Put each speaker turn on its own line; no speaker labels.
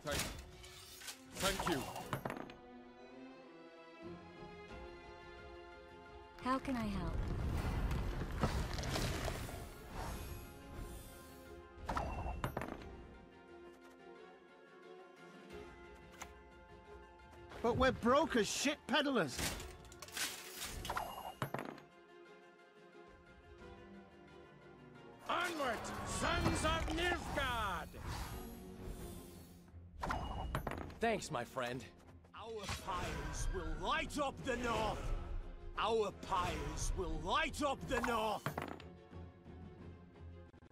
Thank you.
How can I help?
But we're broke as shit peddlers.
Onward, sons of Nilfgaard!
Thanks, my friend.
Our pyres will light up the north! Our pyres will light up the north!